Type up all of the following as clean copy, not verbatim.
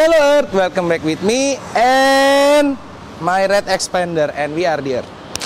Hello Earth, welcome back with me and my red expander, and we are there.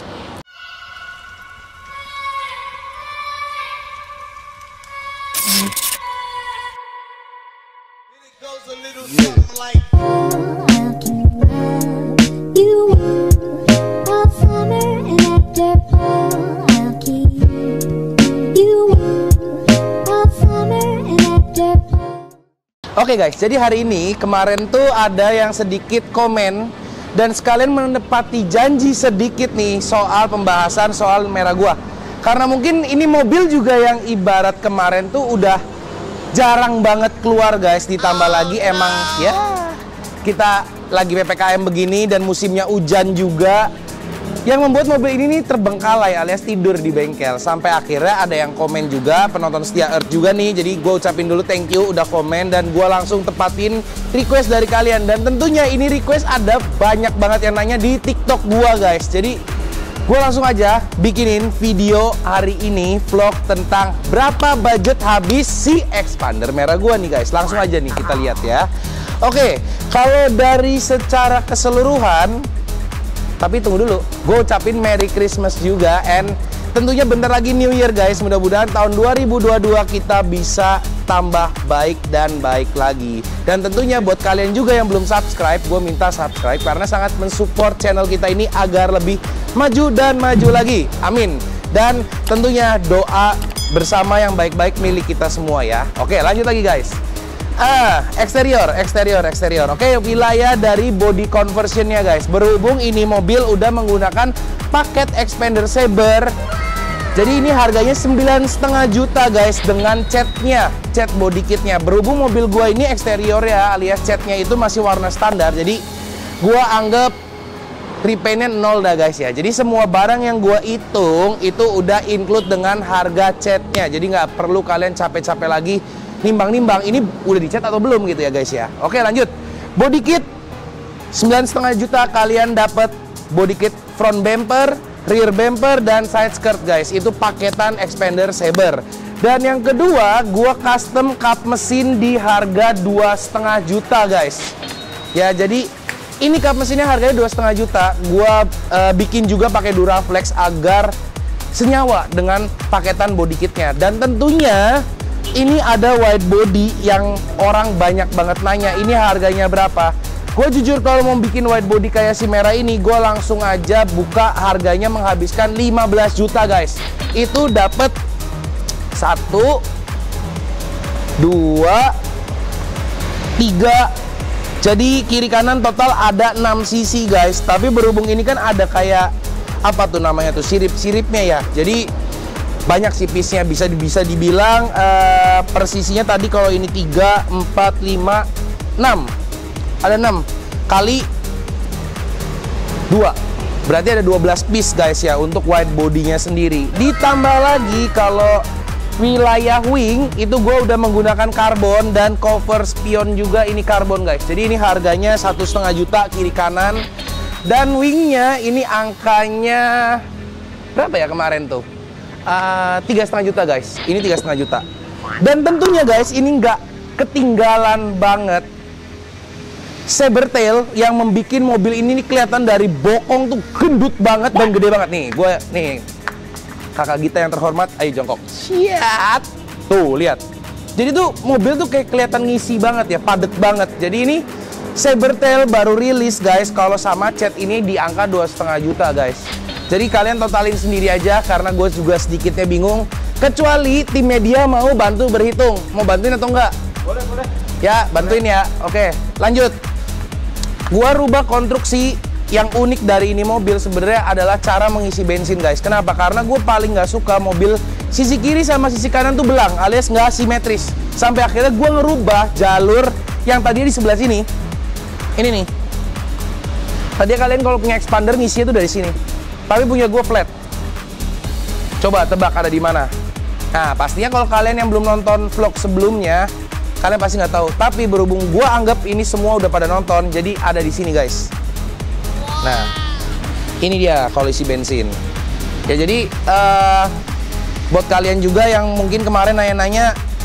Oke guys, jadi hari ini kemarin tuh ada yang sedikit komen dan sekalian menepati janji sedikit nih soal pembahasan soal merah gua. Karena mungkin ini mobil juga yang ibarat kemarin tuh udah jarang banget keluar guys, ditambah lagi emang ya kita lagi PPKM begini dan musimnya hujan juga, yang membuat mobil ini nih terbengkalai alias tidur di bengkel. Sampai akhirnya ada yang komen juga, penonton setia Earth juga nih. Jadi gue ucapin dulu thank you udah komen, dan gue langsung tepatin request dari kalian. Dan tentunya ini request ada banyak banget yang nanya di TikTok gue guys. Jadi gue langsung aja bikinin video hari ini vlog tentang berapa budget habis si expander merah gue nih guys. Langsung aja nih kita lihat ya. Oke, kalau dari secara keseluruhan, tapi tunggu dulu, gue ucapin Merry Christmas juga, and tentunya bentar lagi New Year guys. Mudah-mudahan tahun 2022 kita bisa tambah baik dan baik lagi. Dan tentunya buat kalian juga yang belum subscribe, gue minta subscribe karena sangat mensupport channel kita ini agar lebih maju dan maju lagi. Amin. Dan tentunya doa bersama yang baik-baik milik kita semua ya. Oke, lanjut lagi guys. Eksterior. Oke, wilayah dari body conversionnya guys. Berhubung ini mobil udah menggunakan paket expander Saber, jadi ini harganya 9,5 juta guys dengan catnya, cat body kitnya. Berhubung mobil gua ini eksterior ya, alias catnya itu masih warna standar, jadi gua anggap repaintnya 0 dah guys ya. Jadi semua barang yang gua hitung itu udah include dengan harga catnya, jadi nggak perlu kalian capek-capek lagi nimbang-nimbang ini udah dicat atau belum gitu ya guys ya. Oke, lanjut. Body kit 9,5 juta, kalian dapat body kit front bumper, rear bumper, dan side skirt guys. Itu paketan expander Saber. Dan yang kedua, gua custom kap mesin di harga 2,5 juta guys. Ya, jadi ini kap mesinnya harganya 2,5 juta. Gua bikin juga pakai Duraflex agar senyawa dengan paketan body kitnya. Dan tentunya ini ada wide body yang orang banyak banget nanya, ini harganya berapa? Gue jujur kalau mau bikin wide body kayak si merah ini, gue langsung aja buka harganya menghabiskan 15 juta guys. Itu dapat 1, 2, 3. Jadi kiri kanan total ada 6 sisi guys. Tapi berhubung ini kan ada kayak apa tuh namanya tuh, sirip-siripnya ya. Jadi banyak sih piece-nya, bisa dibilang persisinya tadi kalau ini 3, 4, 5, 6. Ada 6 kali 2. Berarti ada 12 piece guys ya untuk wide body-nya sendiri. Ditambah lagi kalau wilayah wing itu gue udah menggunakan karbon, dan cover spion juga ini karbon guys. Jadi ini harganya 1,5 juta kiri kanan. Dan wingnya ini angkanya berapa ya kemarin tuh? 3,5 juta guys. Ini 3,5 juta. Dan tentunya guys, ini nggak ketinggalan banget Saber tail yang membuat mobil ini nih kelihatan dari bokong tuh gendut banget dan gede banget nih. Gue nih, kakak kita yang terhormat, ayo jongkok. Siap. Tuh lihat. Jadi tuh mobil tuh kayak kelihatan ngisi banget ya, padet banget. Jadi ini Saber tail baru rilis guys. Kalau sama cat ini di angka 2,5 juta guys. Jadi kalian totalin sendiri aja karena gue juga sedikitnya bingung. Kecuali tim media mau bantu berhitung. Mau bantuin atau enggak? Boleh. Ya, bantuin ya. Oke, lanjut. Gua rubah konstruksi. Yang unik dari ini mobil sebenarnya adalah cara mengisi bensin guys. Kenapa? Karena gue paling nggak suka mobil sisi kiri sama sisi kanan tuh belang alias nggak simetris. Sampai akhirnya gue ngerubah jalur yang tadinya di sebelah sini. Ini nih. Tadi kalian kalau punya expander ngisinya tuh dari sini. Tapi punya gue flat. Coba tebak ada di mana? Nah, pastinya kalau kalian yang belum nonton vlog sebelumnya, kalian pasti nggak tahu. Tapi berhubung gue anggap ini semua udah pada nonton, jadi ada di sini guys. Nah, ini dia kalau isi bensin. Ya jadi buat kalian juga yang mungkin kemarin nanya-nanya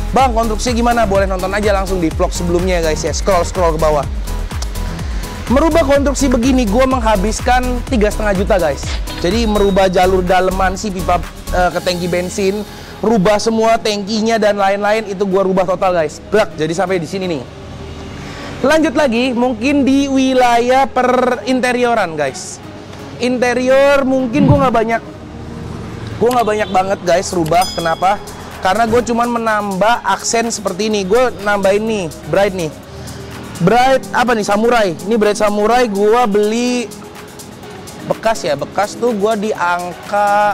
Bang, konstruksi gimana? Boleh nonton aja langsung di vlog sebelumnya guys ya. Scroll ke bawah. Merubah konstruksi begini, gue menghabiskan 3,5 juta guys. Jadi merubah jalur daleman si pipa ke tangki bensin, rubah semua tangkinya dan lain-lain, itu gue rubah total guys. Brak, jadi sampai di sini nih. Lanjut lagi, mungkin di wilayah perinterioran guys. Interior mungkin gue nggak banyak banget guys rubah. Kenapa? Karena gue cuman menambah aksen seperti ini. Gue nambahin nih bright nih. Bright apa nih? Samurai. Ini bright samurai gue beli bekas ya. Bekas tuh gue di angka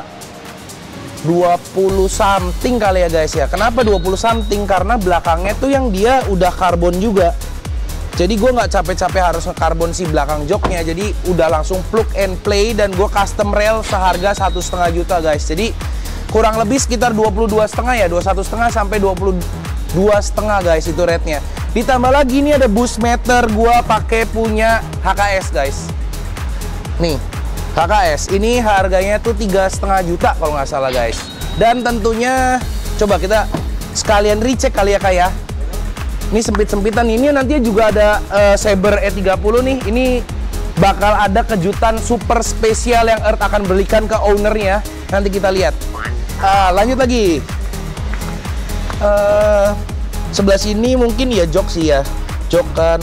20 something kali ya guys ya. Kenapa 20 something? Karena belakangnya tuh yang dia udah karbon juga. Jadi gue nggak capek-capek harus nge-karbon si belakang joknya. Jadi udah langsung plug and play dan gue custom rail seharga 1,5 juta guys. Jadi kurang lebih sekitar 22,5 ya, 21,5 sampai 22,5 guys itu rate-nya. Ditambah lagi ini ada boost meter, gue pakai punya HKS guys. Nih HKS ini harganya tuh 3,5 juta kalau nggak salah guys. Dan tentunya coba kita sekalian recheck kali ya kak ya. Ini sempit-sempitan, ini nantinya juga ada Saber E30 nih. Ini bakal ada kejutan super spesial yang Earth akan belikan ke ownernya. Nanti kita lihat. Lanjut lagi. Sebelah sini mungkin ya jok sih ya. Jok kan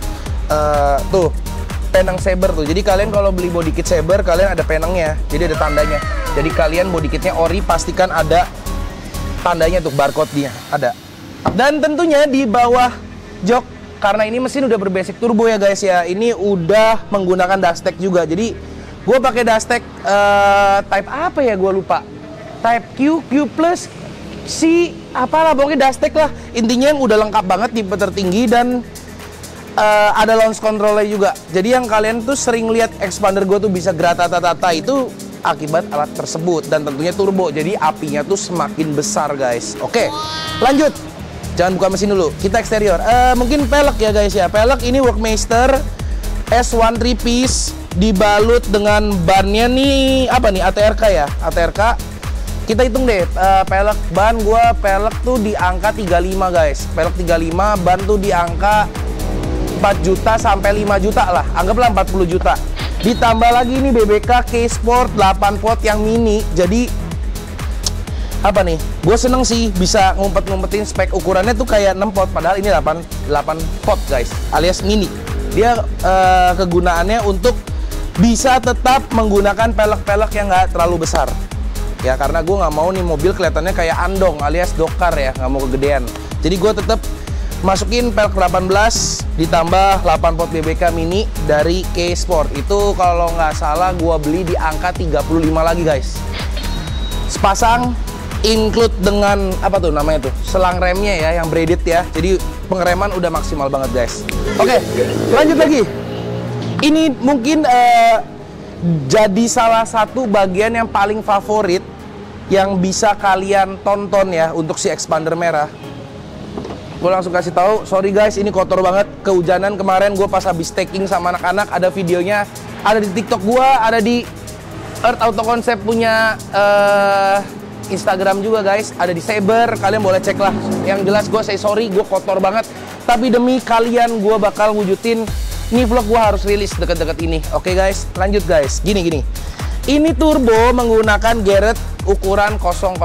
tuh penang Saber tuh. Jadi kalian kalau beli body kit Saber, kalian ada penangnya. Jadi ada tandanya. Jadi kalian body kitnya ori, pastikan ada tandanya tuh, barcode-nya ada. Dan tentunya di bawah jok, karena ini mesin udah berbasic turbo ya guys ya, ini udah menggunakan dustek juga. Jadi gue pakai dustek type apa ya, gue lupa, type Q, Q plus, C, apalah pokoknya dustek lah. Intinya yang udah lengkap banget, tipe tertinggi, dan ada launch controlnya juga. Jadi yang kalian tuh sering lihat expander gue tuh bisa geratata-tata itu akibat alat tersebut, dan tentunya turbo. Jadi apinya tuh semakin besar guys. Oke, lanjut. Jangan buka mesin dulu, kita eksterior. Mungkin pelek ya guys ya. Pelek ini Workmeister S1 3 piece dibalut dengan bannya nih, apa nih, ATRK ya, ATRK. Kita hitung deh, pelek ban gua pelek tuh di angka 35 guys. Pelek 35, ban tuh di angka 4 juta sampai 5 juta lah. Anggaplah 40 juta. Ditambah lagi nih BBK K-Sport 8 pot yang mini. Jadi apa nih, gue seneng sih bisa ngumpet-ngumpetin spek ukurannya tuh kayak 6 pot, padahal ini 8 pot guys, alias mini. Dia kegunaannya untuk bisa tetap menggunakan pelek-pelek yang nggak terlalu besar ya, karena gue nggak mau nih mobil kelihatannya kayak andong alias dokar ya, nggak mau kegedean. Jadi gue tetap masukin pelek 18 ditambah 8 pot BBK mini dari K-Sport. Itu kalau nggak salah gue beli di angka 35 lagi guys. Sepasang include dengan apa tuh namanya tuh, selang remnya ya yang braided ya. Jadi pengereman udah maksimal banget guys. Oke, lanjut lagi. Ini mungkin jadi salah satu bagian yang paling favorit yang bisa kalian tonton ya untuk si expander merah. Gue langsung kasih tahu, sorry guys, ini kotor banget, kehujanan kemarin. Gue pas habis taking sama anak-anak, ada videonya, ada di TikTok gue, ada di Earth Auto Concept punya Instagram juga guys, ada di Saber, kalian boleh cek lah. Yang jelas gue say sorry, gue kotor banget, tapi demi kalian gue bakal wujudin. Ini vlog gue harus rilis deket-deket ini. Oke guys, lanjut guys. Gini. Ini turbo menggunakan Garrett ukuran 004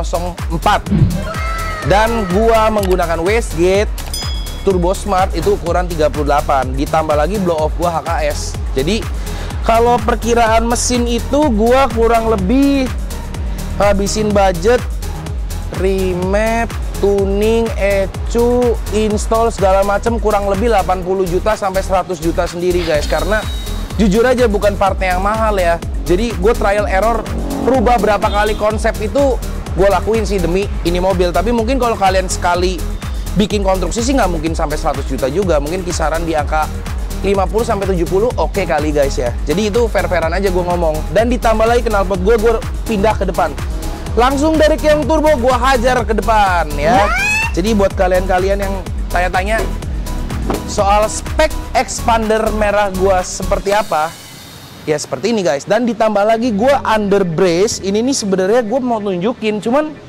dan gue menggunakan wastegate turbo smart itu ukuran 38, ditambah lagi blow off gue HKS. Jadi kalau perkiraan mesin itu gue kurang lebih habisin budget remap, tuning, ECU, install segala macam kurang lebih 80 juta sampai 100 juta sendiri guys. Karena jujur aja bukan partnya yang mahal ya. Jadi gue trial error, rubah berapa kali konsep itu gue lakuin sih demi ini mobil. Tapi mungkin kalau kalian sekali bikin konstruksi sih nggak mungkin sampai 100 juta juga. Mungkin kisaran di angka 50 sampai 70 oke kali guys ya. Jadi itu fair-fairan aja gue ngomong. Dan ditambah lagi knalpot gue pindah ke depan. Langsung dari keong turbo gue hajar ke depan ya. Jadi buat kalian-kalian yang tanya-tanya soal spek expander merah gue seperti apa, ya seperti ini guys. Dan ditambah lagi gue under brace. Ini nih sebenarnya gue mau tunjukin, cuman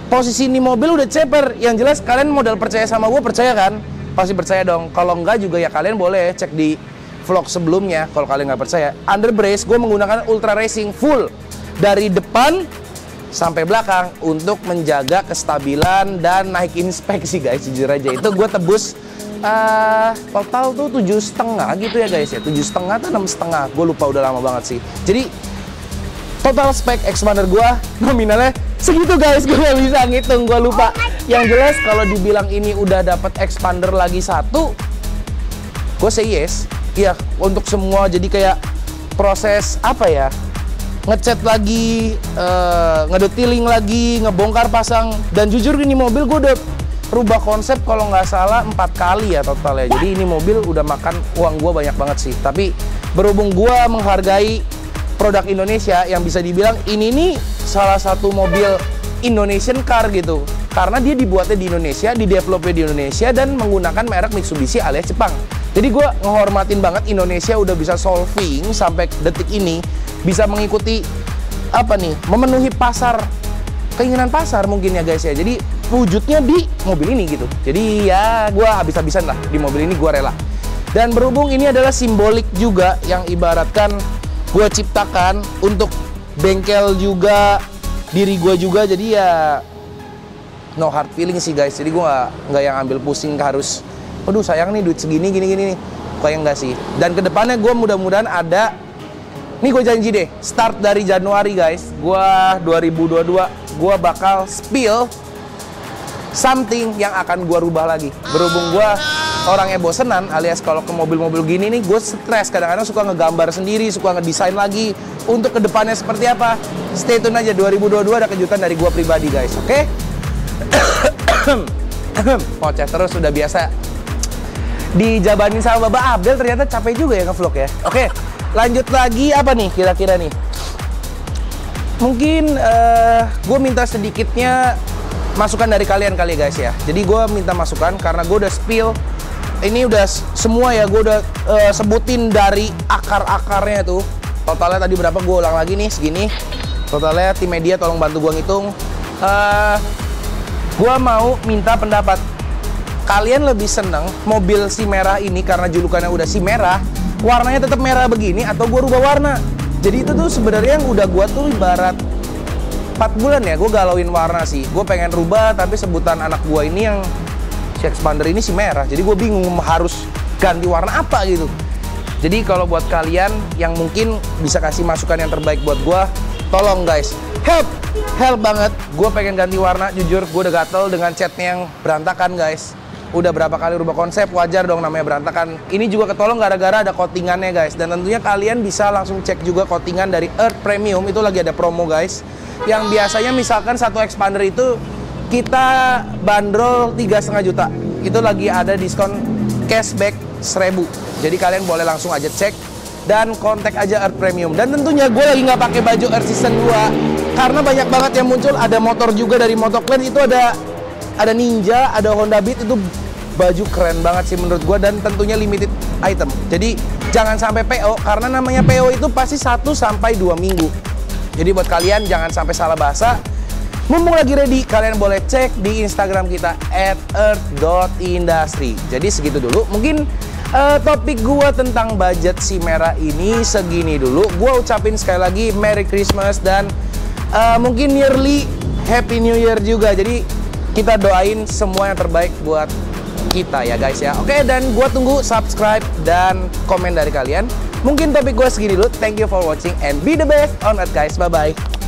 posisi ini mobil udah ceper. Yang jelas kalian modal percaya sama gue, percaya kan? Pasti percaya dong. Kalau enggak juga ya kalian boleh cek di vlog sebelumnya. Kalau kalian nggak percaya, under brace gue menggunakan ultra racing full dari depan sampai belakang untuk menjaga kestabilan dan naik inspeksi guys. Jujur aja itu gue tebus total tuh 7,5 gitu ya guys ya, 7,5 atau 6,5, gue lupa, udah lama banget sih. Jadi total spek expander gue nominalnya segitu guys, gue gak bisa ngitung, gue lupa. Yang jelas kalau dibilang ini udah dapat expander lagi satu, gue say yes. Iya, untuk semua, jadi kayak proses apa ya, ngecat lagi, ngedetailing lagi, ngebongkar pasang. Dan jujur ini mobil gue udah rubah konsep kalau nggak salah 4 kali ya totalnya. Jadi ini mobil udah makan uang gue banyak banget sih. Tapi berhubung gue menghargai produk Indonesia, yang bisa dibilang ini nih salah satu mobil Indonesian car gitu. Karena dia dibuatnya di Indonesia, di-developnya di Indonesia, dan menggunakan merek Mitsubishi alias Jepang. Jadi gue ngehormatin banget Indonesia udah bisa solving sampai detik ini, bisa mengikuti apa nih, memenuhi pasar, keinginan pasar mungkin ya guys ya. Jadi wujudnya di mobil ini gitu. Jadi ya gue habis-habisan lah di mobil ini, gue rela. Dan berhubung ini adalah simbolik juga yang ibaratkan gue ciptakan untuk bengkel juga, diri gue juga. Jadi ya no hard feeling sih guys. Jadi gue nggak yang ambil pusing harus, aduh sayang nih duit segini gini nih. Kayak enggak sih. Dan kedepannya gue mudah-mudahan ada, nih gue janji deh, start dari Januari guys, gue 2022 gue bakal spill something yang akan gue rubah lagi. Berhubung gue orangnya bosenan, alias kalau ke mobil-mobil gini nih gue stres, kadang-kadang suka ngegambar sendiri, suka ngedesain lagi. Untuk kedepannya seperti apa, stay tune aja. 2022 ada kejutan dari gue pribadi guys, oke? Ngoceh terus, sudah biasa dijabanin sama Bapak Abdel, ternyata capek juga ya nge-vlog ya. Oke, lanjut lagi apa nih kira-kira nih? Mungkin gue minta sedikitnya masukan dari kalian kali guys ya. Jadi gue minta masukan karena gue udah spill ini udah semua ya, gue udah sebutin dari akar-akarnya tuh. Totalnya tadi berapa, gue ulang lagi nih, segini. Totalnya tim media tolong bantu gue ngitung. Gue mau minta pendapat. Kalian lebih seneng mobil si merah ini karena julukannya udah si merah, warnanya tetap merah begini, atau gue rubah warna? Jadi itu tuh sebenarnya yang udah gue tuh ibarat 4 bulan ya, gue galauin warna sih. Gue pengen rubah, tapi sebutan anak gue ini yang si expander ini si merah. Jadi gue bingung harus ganti warna apa gitu. Jadi kalau buat kalian yang mungkin bisa kasih masukan yang terbaik buat gue, tolong guys, help banget. Gue pengen ganti warna, jujur gue udah gatel dengan catnya yang berantakan guys. Udah berapa kali rubah konsep, wajar dong namanya berantakan. Ini juga ketolong gara-gara ada coatingannya guys. Dan tentunya kalian bisa langsung cek juga coatingan dari Earth Premium, itu lagi ada promo guys. Yang biasanya misalkan satu expander itu kita bandrol 3,5 juta, itu lagi ada diskon cashback 1.000. Jadi kalian boleh langsung aja cek dan kontak aja Earth Premium. Dan tentunya gue lagi nggak pakai baju Earth Season 2 karena banyak banget yang muncul. Ada motor juga dari Motoclan, itu ada Ninja, ada Honda Beat, itu baju keren banget sih menurut gue, dan tentunya limited item. Jadi jangan sampai PO, karena namanya PO itu pasti 1 sampai 2 minggu. Jadi buat kalian jangan sampai salah bahasa. Mumpung lagi ready, kalian boleh cek di Instagram kita @earth.industry. Jadi segitu dulu. Mungkin topik gua tentang budget si merah ini segini dulu. Gua ucapin sekali lagi Merry Christmas dan mungkin yearly Happy New Year juga. Jadi kita doain semua yang terbaik buat kita ya guys ya. Oke, dan gua tunggu subscribe dan komen dari kalian. Mungkin topik gua segini dulu. Thank you for watching and be the best on earth guys. Bye bye.